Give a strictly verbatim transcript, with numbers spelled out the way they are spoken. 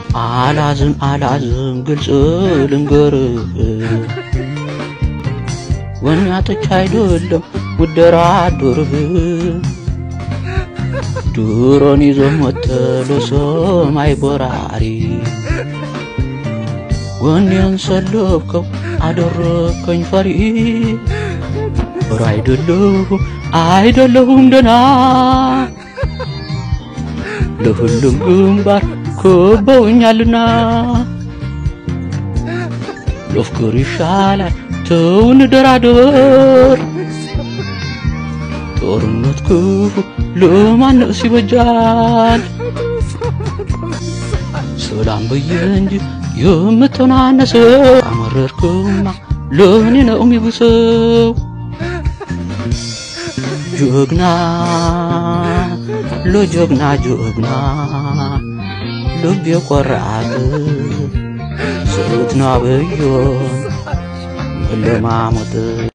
አላዝን አላዝን ግልጽ ልንገርህ ወኔ አጥቼ አይደለም ውደራደርህ ድሮን ይዞ ሞተ ለሰማይ በራሪ ወኔን ሰለብከው አደረከኝ ፈሪ አይደለሁም አይደለሁም ደና ለሁሉም ግንባር ከበውኛልና ለፍቅር ይሻላል ተውን ደራደር ጦርነት ክፉ ለማንስ ይበጃል ሰላም በየንጂ የምትናነሰው አመረርኩማ ለኔ ነው የሚብሰው ጀግና ለጀግና ጀግና ልብ የቆራጥ ስትናበዮ ለማሞት